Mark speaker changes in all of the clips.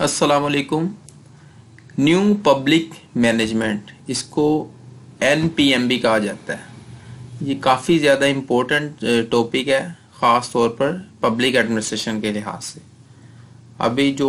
Speaker 1: अस्सलाम वालेकुम। New public management, इसको NPMB कहा जाता है। ये काफ़ी ज़्यादा इम्पोर्टेंट टॉपिक है, ख़ास तौर पर पब्लिक एडमिनिस्ट्रेशन के लिहाज से। अभी जो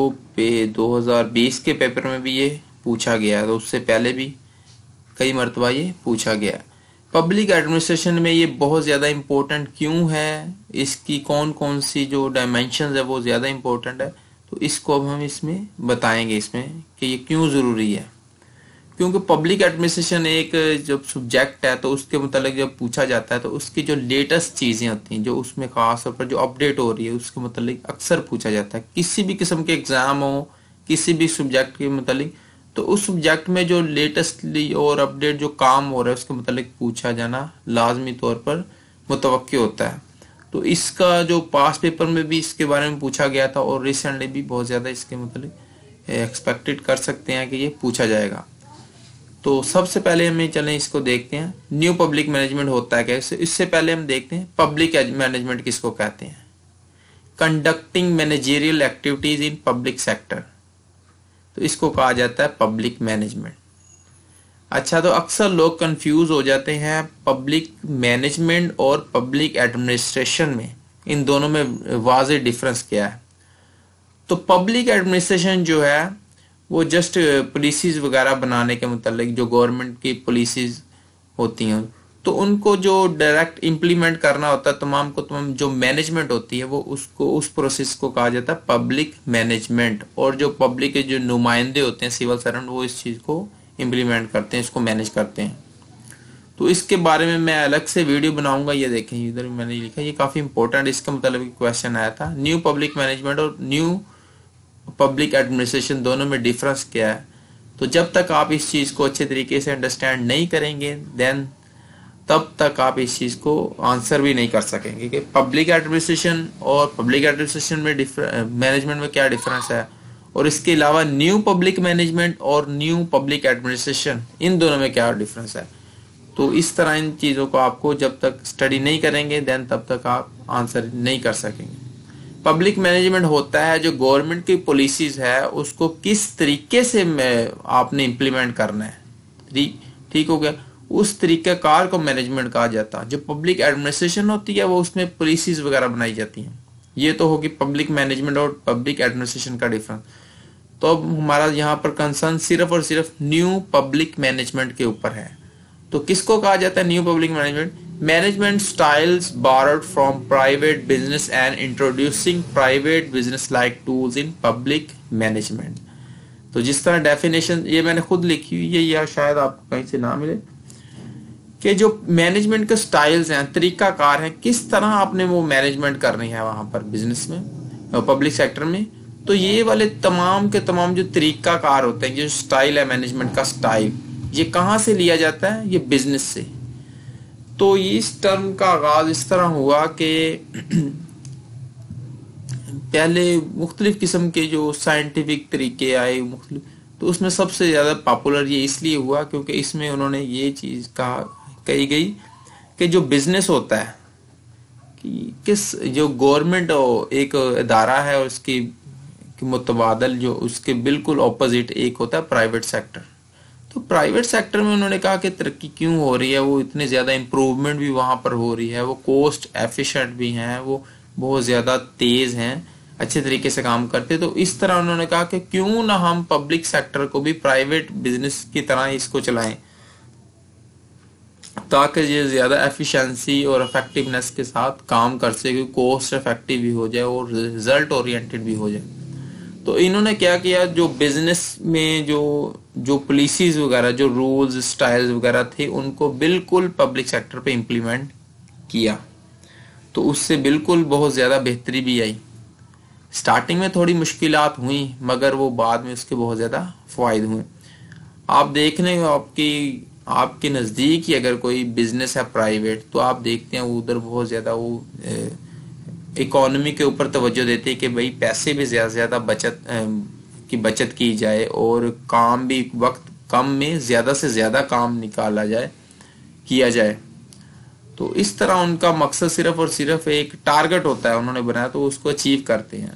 Speaker 1: 2020 के पेपर में भी ये पूछा गया है, तो उससे पहले भी कई मरतबा ये पूछा गया है। पब्लिक एडमिनिस्ट्रेशन में ये बहुत ज़्यादा इम्पोर्टेंट क्यों है, इसकी कौन कौन सी जो डायमेंशंस है वो ज़्यादा इम्पोर्टेंट है, तो इसको अब हम इसमें बताएंगे इसमें कि ये क्यों ज़रूरी है। क्योंकि पब्लिक एडमिनिस्ट्रेशन एक जब सब्जेक्ट है तो उसके मतलब जब पूछा जाता है तो उसकी जो लेटेस्ट चीज़ें होती हैं, जो उसमें खास तौर पर जो अपडेट हो रही है, उसके मतलब अक्सर पूछा जाता है। किसी भी किस्म के एग्ज़ाम हो, किसी भी सब्जेक्ट के मतलब, तो उस सब्जेक्ट में जो लेटेस्टली और अपडेट जो काम हो रहा है उसके मतलब पूछा जाना लाजमी तौर पर मुतवक्की होता है। तो इसका जो पास पेपर में भी इसके बारे में पूछा गया था और रिसेंटली भी बहुत ज़्यादा इसके मतलब एक्सपेक्टेड कर सकते हैं कि ये पूछा जाएगा। तो सबसे पहले हमें चलें इसको देखते हैं, न्यू पब्लिक मैनेजमेंट होता है कैसे। इससे पहले हम देखते हैं पब्लिक मैनेजमेंट किसको कहते हैं। Conducting managerial activities in public sector, तो इसको कहा जाता है पब्लिक मैनेजमेंट। अच्छा, तो अक्सर लोग कंफ्यूज हो जाते हैं पब्लिक मैनेजमेंट और पब्लिक एडमिनिस्ट्रेशन में, इन दोनों में वाज़ेह डिफरेंस क्या है। तो पब्लिक एडमिनिस्ट्रेशन जो है वो जस्ट पॉलिसीज वगैरह बनाने के मतलब, जो गवर्नमेंट की पॉलिसीज होती हैं तो उनको जो डायरेक्ट इम्प्लीमेंट करना होता है, तमाम को तमाम जो मैनेजमेंट होती है वो उसको उस प्रोसेस को कहा जाता है पब्लिक मैनेजमेंट। और जो पब्लिक के जो नुमाइंदे होते हैं, सिविल सर्वेंट, वो इस चीज़ को इम्प्लीमेंट करते हैं, इसको मैनेज करते हैं। तो इसके बारे में मैं अलग से वीडियो बनाऊंगा। ये देखें, इधर मैंने लिखा, ये काफ़ी इंपॉर्टेंट, इसका मतलब क्वेश्चन आया था। न्यू पब्लिक मैनेजमेंट और न्यू पब्लिक एडमिनिस्ट्रेशन दोनों में डिफरेंस क्या है। तो जब तक आप इस चीज़ को अच्छे तरीके से अंडरस्टैंड नहीं करेंगे देन तब तक आप इस चीज़ को आंसर भी नहीं कर सकेंगे कि पब्लिक एडमिनिस्ट्रेशन और पब्लिक एडमिनिस्ट्रेशन में मैनेजमेंट में क्या डिफरेंस है, और इसके अलावा न्यू पब्लिक मैनेजमेंट और न्यू पब्लिक एडमिनिस्ट्रेशन, इन दोनों में क्या डिफरेंस है। तो इस तरह इन चीज़ों को आपको जब तक स्टडी नहीं करेंगे देन तब तक आप आंसर नहीं कर सकेंगे। पब्लिक मैनेजमेंट होता है जो गवर्नमेंट की पॉलिसीज है उसको किस तरीके से आपने इम्प्लीमेंट करना है, ठीक हो गया, उस तरीके कार को मैनेजमेंट कहा जाता है। जो पब्लिक एडमिनिस्ट्रेशन होती है वो उसमें पॉलिसीज वगैरह बनाई जाती हैं। ये तो होगी पब्लिक मैनेजमेंट और पब्लिक एडमिनिस्ट्रेशन का डिफरेंस। तो अब हमारा यहाँ पर कंसर्न सिर्फ और सिर्फ न्यू पब्लिक मैनेजमेंट के ऊपर है। तो किसको कहा जाता है new public management? Management styles borrowed from private business and introducing private business like tools in public management। तो जिस तरह डेफिनेशन ये मैंने खुद लिखी हुई है या शायद आपको कहीं से ना मिले, कि जो मैनेजमेंट के स्टाइल्स हैं, तरीकाकार हैं, किस तरह आपने वो मैनेजमेंट करनी है वहां पर बिजनेस में, पब्लिक सेक्टर में। तो ये वाले तमाम के तमाम जो तरीकाकार होते हैं, जो स्टाइल है मैनेजमेंट का स्टाइल, ये कहाँ से लिया जाता है? ये बिजनेस से। तो इस टर्म का आगाज इस तरह हुआ कि पहले मुख्तलिफ किस्म के जो साइंटिफिक तरीके आए मुख्तलिफ, तो उसमें सबसे ज़्यादा पॉपुलर ये इसलिए हुआ क्योंकि इसमें उन्होंने ये चीज़ कही गई कि जो बिजनेस होता है कि किस जो गवर्नमेंट एक इदारा है और उसकी मुतबादल जो उसके बिल्कुल ऑपोजिट एक होता है प्राइवेट सेक्टर। तो प्राइवेट सेक्टर में उन्होंने कहा कि तरक्की क्यों हो रही है, वो इतने ज़्यादा इम्प्रूवमेंट भी वहाँ पर हो रही है, वो कोस्ट एफिशिएंट भी हैं, वो बहुत ज़्यादा तेज़ हैं, अच्छे तरीके से काम करते। तो इस तरह उन्होंने कहा कि क्यों ना हम पब्लिक सेक्टर को भी प्राइवेट बिजनेस की तरह इसको चलाएं, ताकि ये ज़्यादा एफिशिएंसी और इफेक्टिवनेस के साथ काम कर सके, कोस्ट इफेक्टिव भी हो जाए और रिजल्ट ओरिएंटेड भी हो जाए। तो इन्होंने क्या किया, जो बिजनेस में जो पॉलिसीज वगैरह, जो रूल्स स्टाइल्स वगैरह थे, उनको बिल्कुल पब्लिक सेक्टर पे इम्प्लीमेंट किया। तो उससे बिल्कुल बहुत ज़्यादा बेहतरी भी आई। स्टार्टिंग में थोड़ी मुश्किलात हुई मगर वो बाद में उसके बहुत ज़्यादा फ़ायदे हुए। आप देखने आपके नज़दीक ही अगर कोई बिजनेस है प्राइवेट, तो आप देखते हैं उधर बहुत ज़्यादा वो इकोनॉमी के ऊपर तवज्जो देते हैं कि भाई पैसे भी ज़्यादा से ज़्यादा बचत की जाए और काम भी वक्त कम में ज़्यादा से ज़्यादा काम किया जाए। तो इस तरह उनका मकसद सिर्फ और सिर्फ एक टारगेट होता है उन्होंने बनाया, तो उसको अचीव करते हैं।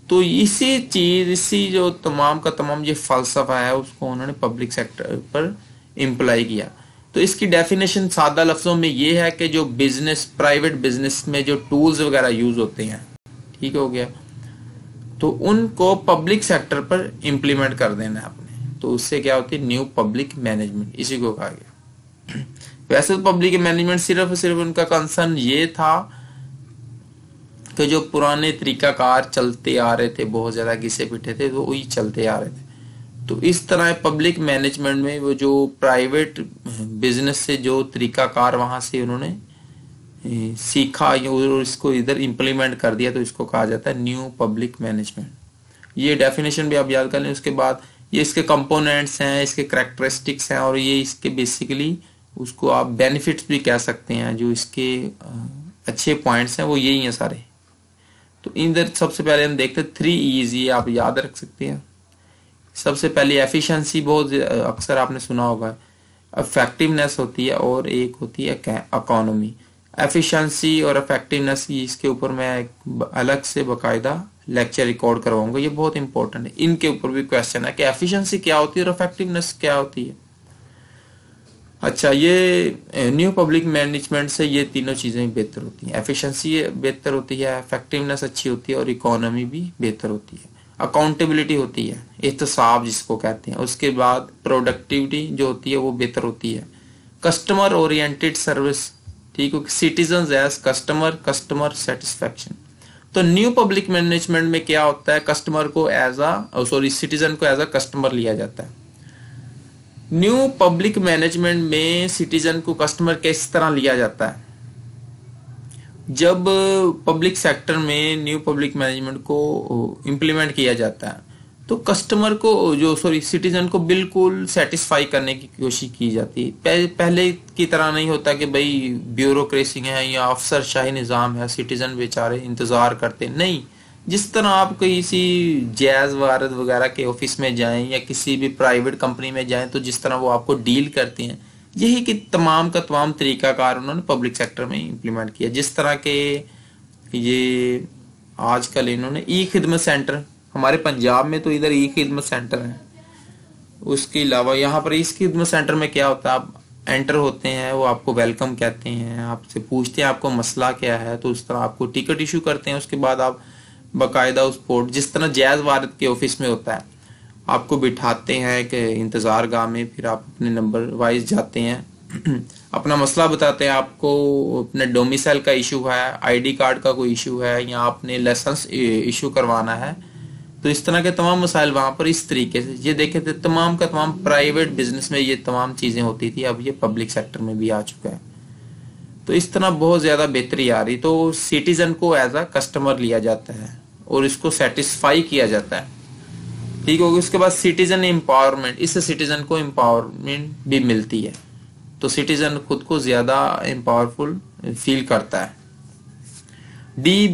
Speaker 1: तो इसी जो तमाम का तमाम ये फलसफा है उसको उन्होंने पब्लिक सेक्टर पर इम्प्लाई किया। तो इसकी डेफिनेशन सादा लफ्जों में ये है कि जो बिजनेस, प्राइवेट बिजनेस में जो टूल्स वगैरह यूज होते हैं, ठीक हो गया, तो उनको पब्लिक सेक्टर पर इम्प्लीमेंट कर देना है आपने। तो उससे क्या होती है, न्यू पब्लिक मैनेजमेंट, इसी को कहा गया। वैसे तो पब्लिक मैनेजमेंट सिर्फ उनका कंसर्न ये था कि जो पुराने तरीकाकार चलते आ रहे थे, बहुत ज्यादा घिसे पिटे थे, तो वही चलते आ रहे थे। तो इस तरह पब्लिक मैनेजमेंट में वो जो प्राइवेट बिजनेस से जो तरीकाकार वहां से उन्होंने सीखा और इसको इधर इंप्लीमेंट कर दिया, तो इसको कहा जाता है न्यू पब्लिक मैनेजमेंट। ये डेफिनेशन भी आप याद कर लें। उसके बाद ये इसके कंपोनेंट्स हैं, इसके करैक्टरिस्टिक्स हैं, और ये इसके बेसिकली उसको आप बेनिफिट्स भी कह सकते हैं। जो इसके अच्छे पॉइंट्स हैं वो यही हैं सारे। तो इधर सबसे पहले हम देखते हैं 3 E's, ये आप याद रख सकते हैं। सबसे पहले एफिशिएंसी, बहुत अक्सर आपने सुना होगा। इफेक्टिवनेस होती है और एक होती है इकोनॉमी। एफिशिएंसी और इफेक्टिवनेस, इसके ऊपर मैं अलग से बाकायदा लेक्चर रिकॉर्ड करवाऊंगा, ये बहुत इंपॉर्टेंट है। इनके ऊपर भी क्वेश्चन है कि एफिशिएंसी क्या होती है और इफेक्टिवनेस क्या होती है। अच्छा, ये न्यू पब्लिक मैनेजमेंट से ये तीनों चीजें बेहतर होती हैं। एफिशिएंसी बेहतर होती है, इफेक्टिवनेस अच्छी होती है और इकोनॉमी भी बेहतर होती है। अकाउंटेबिलिटी होती है, एहतसाब जिसको कहते हैं। उसके बाद प्रोडक्टिविटी जो होती है वो बेहतर होती है। कस्टमर ओरिएंटेड सर्विस, ठीक है, citizen as customer, customer satisfaction. तो न्यू पब्लिक मैनेजमेंट में क्या होता है, कस्टमर को सिटीजन को एज अ कस्टमर लिया जाता है। न्यू पब्लिक मैनेजमेंट में सिटीजन को कस्टमर किस तरह लिया जाता है, जब पब्लिक सेक्टर में न्यू पब्लिक मैनेजमेंट को इम्प्लीमेंट किया जाता है तो कस्टमर को सिटीजन को बिल्कुल सेटिस्फाई करने की कोशिश की जाती है। पहले की तरह नहीं होता कि भाई ब्यूरोक्रेसी है या अफसरशाही निज़ाम है, सिटीजन बेचारे इंतजार करते, नहीं। जिस तरह आप किसी जैज वारद वगैरह के ऑफिस में जाएं या किसी भी प्राइवेट कंपनी में जाएं, तो जिस तरह वो आपको डील करते हैं, यही कि तमाम का तमाम तरीकाकार उन्होंने पब्लिक सेक्टर में इम्प्लीमेंट किया। जिस तरह के ये आजकल इन्होंने ई खिदमत सेंटर, हमारे पंजाब में तो इधर ई खिदमत सेंटर है, उसके अलावा यहाँ पर इस खिदमत सेंटर में क्या होता है, आप एंटर होते हैं, वो आपको वेलकम कहते हैं, आपसे पूछते हैं आपको मसला क्या है, तो उस तरह आपको टिकट इशू करते हैं। उसके बाद आप बाकायदा उस पोर्ट, जिस तरह जैज वारद के ऑफिस में होता है, आपको बिठाते हैं कि इंतजार गाह में, फिर आप अपने नंबर वाइज जाते हैं, अपना मसला बताते हैं, आपको अपने डोमिसाइल का इशू है, आईडी कार्ड का कोई इशू है, या आपने लाइसेंस इशू करवाना है। तो इस तरह के तमाम मसाइल वहां पर इस तरीके से ये देखे थे। तमाम का तमाम प्राइवेट बिजनेस में ये तमाम चीजें होती थी, अब ये पब्लिक सेक्टर में भी आ चुका है। तो इस तरह बहुत ज्यादा बेहतरी आ रही। तो सिटीजन को एज अ कस्टमर लिया जाता है और इसको सेटिस्फाई किया जाता है, ठीक होगी। उसके बाद सिटीजन एम्पावरमेंट, इससे सिटीजन को एम्पावरमेंट भी मिलती है, तो सिटीजन खुद को ज्यादा एम्पावरफुल फील करता है। डी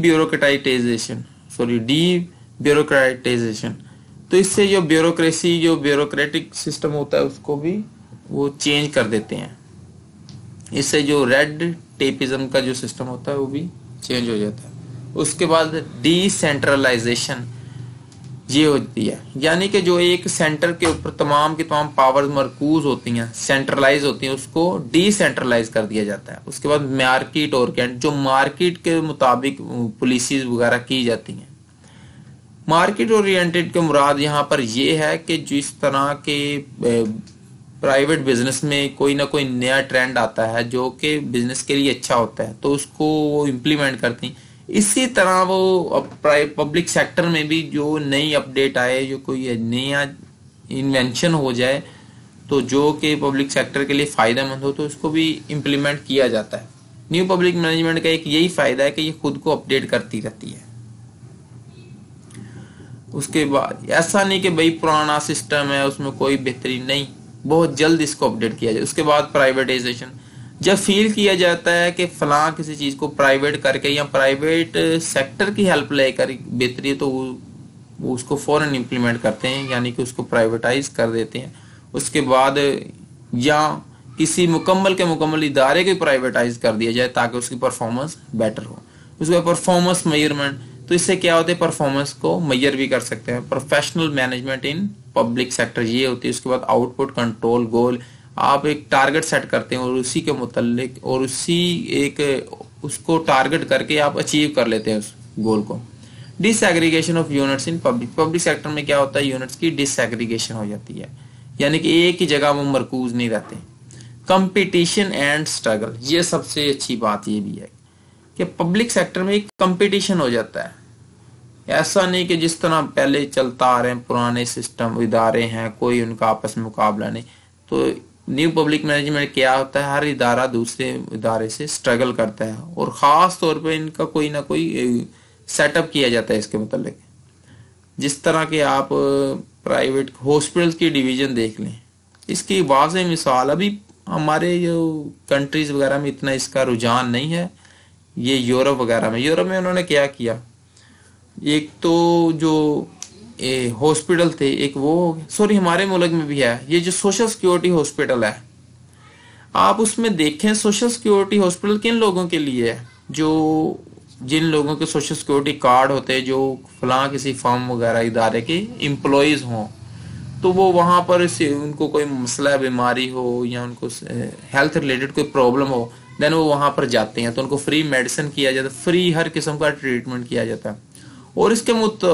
Speaker 1: ब्यूरोक्रेटाइजेशन, तो इससे जो ब्यूरोक्रेसी, जो ब्यूरोक्रेटिक सिस्टम होता है, उसको भी वो चेंज कर देते हैं। इससे जो रेड टेपिज्म का जो सिस्टम होता है वो भी चेंज हो जाता है। उसके बाद डिसेंट्रलाइजेशन ये होती है, यानी कि जो एक सेंटर के ऊपर तमाम की तमाम पावर्स मरकूज होती हैं, सेंट्रलाइज होती हैं, उसको डिसेंट्रलाइज कर दिया जाता है। उसके बाद मार्केट ओरिएंटेड, जो मार्केट के मुताबिक पॉलिसीज वगैरह की जाती हैं। मार्केट ओरिएंटेड के मुराद यहाँ पर यह है कि जिस तरह के प्राइवेट बिजनेस में कोई ना कोई नया ट्रेंड आता है जो कि बिजनेस के लिए अच्छा होता है, तो उसको वो इम्प्लीमेंट करती हैं। इसी तरह वो पब्लिक सेक्टर में भी जो नई अपडेट आए, जो कोई नया इन्वेंशन हो जाए, तो जो कि पब्लिक सेक्टर के लिए फायदेमंद हो, तो उसको भी इम्प्लीमेंट किया जाता है। न्यू पब्लिक मैनेजमेंट का एक यही फायदा है कि ये खुद को अपडेट करती रहती है। उसके बाद ऐसा नहीं कि भाई पुराना सिस्टम है उसमें कोई बेहतरी नहीं, बहुत जल्द इसको अपडेट किया जाए। उसके बाद प्राइवेटाइजेशन, जब फील किया जाता है कि फलां किसी चीज को प्राइवेट करके या प्राइवेट सेक्टर की हेल्प लेकर बेहतरी है, तो वो उसको फौरन इम्प्लीमेंट करते हैं, यानी कि उसको प्राइवेटाइज कर देते हैं। उसके बाद या किसी मुकम्मल इदारे को प्राइवेटाइज कर दिया जाए ताकि उसकी परफॉर्मेंस बेटर हो। उसके बाद परफॉर्मेंस मेजरमेंट, तो इससे क्या होता है, परफॉर्मेंस को मेजर भी कर सकते हैं। Professional management in public sector ये होती है। उसके बाद आउटपुट कंट्रोल गोल, आप एक टारगेट सेट करते हैं और उसी के मुतालिक और उसी एक उसको टारगेट करके आप अचीव कर लेते हैं उस गोल को। Disaggregation of units in public sector में क्या होता है, यूनिट्स की डिसएग्रीगेशन हो जाती है, यानी कि एक ही जगह वो मरकूज नहीं रहते। कंपटीशन एंड स्ट्रगल, ये सबसे अच्छी बात ये भी है कि पब्लिक सेक्टर में एक कंपटीशन हो जाता है। ऐसा नहीं कि जिस तरह पहले चलता आ रहे हैं पुराने सिस्टम इदारे हैं, कोई उनका आपस में मुकाबला नहीं। तो न्यू पब्लिक मैनेजमेंट क्या होता है, हर इदारा दूसरे इदारे से स्ट्रगल करता है और ख़ास तौर पे इनका कोई ना कोई सेटअप किया जाता है इसके मतलब। जिस तरह के आप प्राइवेट हॉस्पिटल की डिवीज़न देख लें, इसकी वाज़ेह मिसाल, अभी हमारे जो कंट्रीज़ वगैरह में इतना इसका रुझान नहीं है, ये यूरोप वगैरह में। यूरोप में उन्होंने क्या किया, एक तो जो हॉस्पिटल थे, एक वो सॉरी हमारे मुल्क में भी है, ये जो सोशल सिक्योरिटी हॉस्पिटल है, आप उसमें देखें सोशल सिक्योरिटी हॉस्पिटल किन लोगों के लिए है, जो जिन लोगों के सोशल सिक्योरिटी कार्ड होते हैं, जो फलां किसी फर्म वगैरह इदारे के एम्प्लॉयज़ हों, तो वो वहाँ पर उनको कोई मसला बीमारी हो या उनको हेल्थ रिलेटेड कोई प्रॉब्लम हो, देन वो वहाँ पर जाते हैं तो उनको फ्री मेडिसिन किया जाता है, फ्री हर किस्म का ट्रीटमेंट किया जाता है। और इसके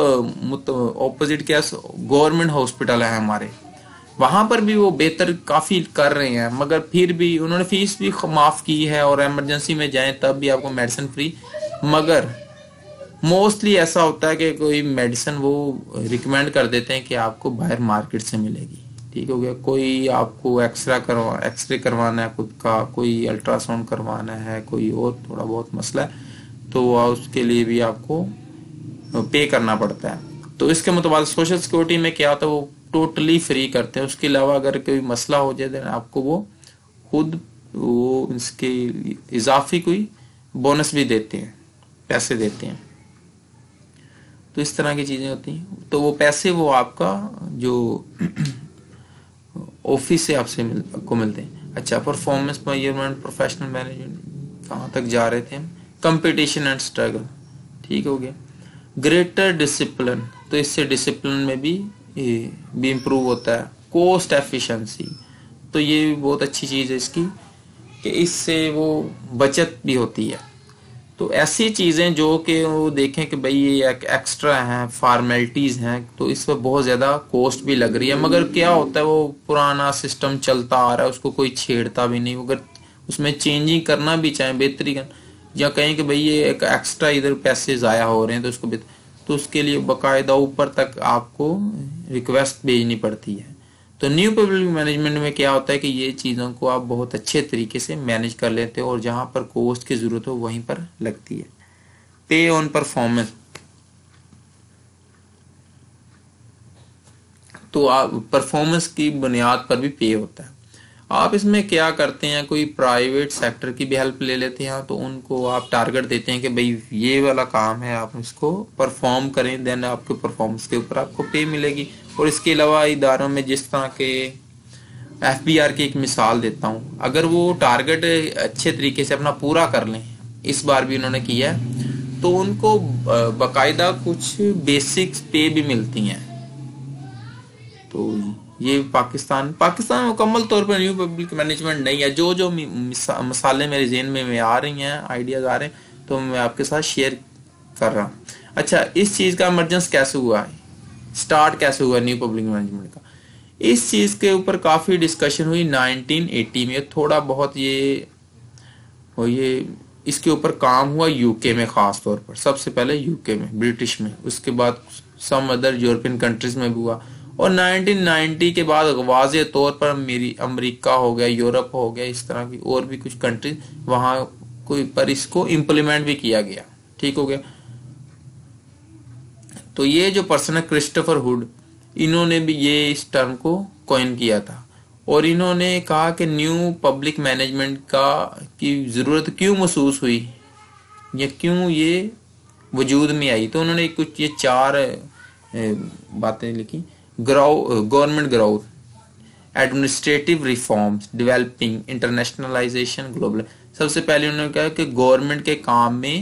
Speaker 1: ऑपोजिट क्या गवर्नमेंट हॉस्पिटल है हमारे, वहाँ पर भी वो बेहतर काफ़ी कर रहे हैं, मगर फिर भी उन्होंने फीस भी माफ़ की है और इमरजेंसी में जाएं तब भी आपको मेडिसिन फ्री। मगर मोस्टली ऐसा होता है कि कोई मेडिसिन वो रिकमेंड कर देते हैं कि आपको बाहर मार्केट से मिलेगी, ठीक हो गया। कोई आपको एक्सरे करवाना है खुद का, कोई अल्ट्रासाउंड करवाना है, कोई और थोड़ा बहुत मसला है, तो उसके लिए भी आपको पे करना पड़ता है। तो इसके मुताबिक सोशल सिक्योरिटी में क्या होता है, वो टोटली फ्री करते हैं। उसके अलावा अगर कोई मसला हो जाए तो आपको वो खुद वो इसके इजाफी कोई बोनस भी देते हैं, पैसे देते हैं। तो इस तरह की चीजें होती हैं। तो वो पैसे वो आपका जो ऑफिस से आपसे मिलते हैं। अच्छा, परफॉर्मेंस मेजरमेंट, प्रोफेशनल मैनेजमेंट, कहाँ तक जा रहे थे हम, कंपटीशन एंड स्ट्रगल, ठीक हो गया। ग्रेटर डिसिप्लिन, तो इससे डिसिप्लिन में भी इम्प्रूव होता है। कॉस्ट एफिशिएंसी, तो ये भी बहुत अच्छी चीज़ है इसकी कि इससे वो बचत भी होती है। तो ऐसी चीज़ें जो कि वो देखें कि भाई ये एक एक्स्ट्रा हैं, फॉर्मेलिटीज़ हैं, तो इस पर बहुत ज़्यादा कॉस्ट भी लग रही है, मगर क्या होता है वो पुराना सिस्टम चलता आ रहा है, उसको कोई छेड़ता भी नहीं। अगर उसमें चेंजिंग करना भी चाहे, बेहतरी कर, या कहें कि भाई ये एक एक्स्ट्रा इधर पैसे ज़ाया हो रहे हैं तो उसको तो उसके लिए बाकायदा ऊपर तक आपको रिक्वेस्ट भेजनी पड़ती है। तो न्यू पब्लिक मैनेजमेंट में क्या होता है कि ये चीज़ों को आप बहुत अच्छे तरीके से मैनेज कर लेते हो और जहाँ पर कॉस्ट की ज़रूरत हो वहीं पर लगती है। पे ऑन परफॉर्मेंस, तो आप परफॉर्मेंस की बुनियाद पर भी पे होता है। आप इसमें क्या करते हैं, कोई प्राइवेट सेक्टर की भी हेल्प ले लेते हैं, तो उनको आप टारगेट देते हैं कि भाई ये वाला काम है, आप इसको परफॉर्म करें, देन आपके परफॉर्मेंस के ऊपर आपको पे मिलेगी। और इसके अलावा इदारों में जिस तरह के FBR की एक मिसाल देता हूँ, अगर वो टारगेट अच्छे तरीके से अपना पूरा कर लें, इस बार भी उन्होंने किया है, तो उनको बाकायदा कुछ बेसिक पे भी मिलती हैं। तो ये पाकिस्तान मुकम्मल तौर पर न्यू पब्लिक मैनेजमेंट नहीं है। जो जो मसाले मेरे ज़हन में आ रही हैं, आइडियाज़ आ रहे हैं, तो मैं आपके साथ शेयर कर रहा हूँ। अच्छा, इस चीज़ का इमरजेंस कैसे हुआ है, स्टार्ट कैसे हुआ न्यू पब्लिक मैनेजमेंट का, इस चीज़ के ऊपर काफ़ी डिस्कशन हुई 1980 में। थोड़ा बहुत ये इसके ऊपर काम हुआ यूके में, ख़ास तौर पर सबसे पहले यूके में, ब्रिटिश में, उसके बाद सम अदर यूरोपियन कंट्रीज़ में भी हुआ। और 1990 के बाद वाज़े तौर पर अमेरिका हो गया, यूरोप हो गया, इस तरह की और भी कुछ कंट्रीज वहाँ कोई पर इसको इम्प्लीमेंट भी किया गया, ठीक हो गया। तो ये जो पर्सन है क्रिस्टोफर हुड, इन्होंने भी ये इस टर्म को कॉइन किया था और इन्होंने कहा कि न्यू पब्लिक मैनेजमेंट की ज़रूरत क्यों महसूस हुई या क्यों ये वजूद में आई। तो उन्होंने कुछ ये 4 बातें लिखी। Government growth, administrative reforms, developing, internationalisation, global. सबसे पहले उन्होंने कहा कि गवर्नमेंट के काम में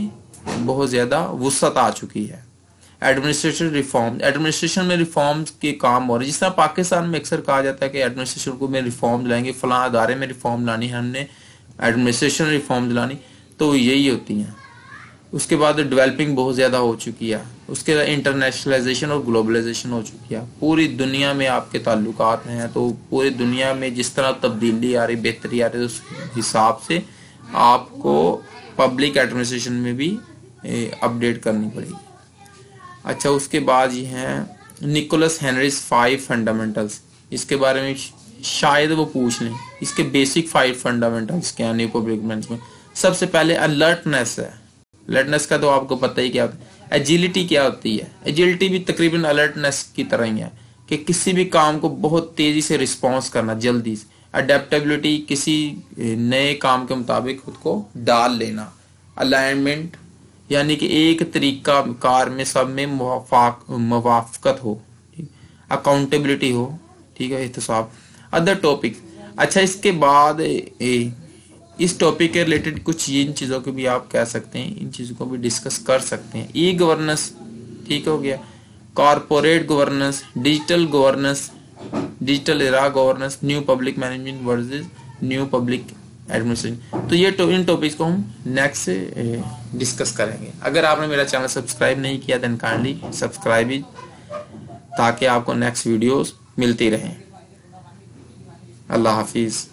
Speaker 1: بہت زیادہ وسعت آ چکی ہے. ایڈمنسٹریشن میں ریفارمز کے کام ہو رہے ہیں. جس طرح پاکستان میں اکثر کہا جاتا ہے کہ ایڈمنسٹریشن کو میں ریفارم لائیں گے, فلاں ادارے میں ریفارم لانی ہے, ہم نے ایڈمنسٹریشن ریفارم لانی, تو یہی ہوتی ہیں. اس کے بعد ڈیولپنگ بہت زیادہ ہو چکی ہے. اس کے بعد انٹرنیشنلائزیشن اور گلوبلائزیشن ہو چکی ہے. پوری دنیا میں آپ کے تعلقات ہیں, تو پوری دنیا میں جس طرح تبدیلی آ رہی, بہتری آ رہی, اس حساب سے آپ کو پبلک ایڈمنسٹریشن میں بھی اپڈیٹ کرنی پڑے گی. اچھا, اس کے بعد یہ ہیں نکولس ہینریز 5 فنڈامنٹلز. اس کے بارے میں شاید وہ پوچھ لیں, اس کے بیسک 5 فنڈامنٹلز کیا ہیں نیو پبلک مینجمنٹ. سب سے پہلے الرٹنس ہے. الرٹنس کا تو آپ کو پتہ ہی کیا ہوتا ہے. ایجیلٹی کیا ہوتی ہے؟ ایجیلٹی بھی تقریباً الرٹنس کی طرح ہی ہے کہ کسی بھی کام کو بہت تیزی سے رسپانس کرنا, جلدی سے. اڈیپٹیبلٹی, کسی نئے کام کے مطابق خود کو ڈال لینا. الائنمنٹ یعنی کہ ایک طریقہ کار میں سب میں موافقت ہو. اکاؤنٹیبلٹی ہو, ٹھیک ہے, احتساب. Other topic. اچھا, اس کے بعد اس ٹاپک کے ریلیٹڈ کچھ ان چیزوں کو بھی آپ کہہ سکتے ہیں, ان چیزوں کو بھی ڈسکس کر سکتے ہیں. ای گورننس, ٹھیک ہو گیا. Corporate governance, digital governance, digital era governance, new public management versus new public administration. تو یہ ان ٹاپکس کو ہم نیکسٹ ڈسکس کریں گے. اگر آپ نے میرا چینل سبسکرائب نہیں کیا دین کائنڈلی سبسکرائب تاکہ آپ کو نیکسٹ ویڈیوز ملتی رہیں. اللہ حافظ.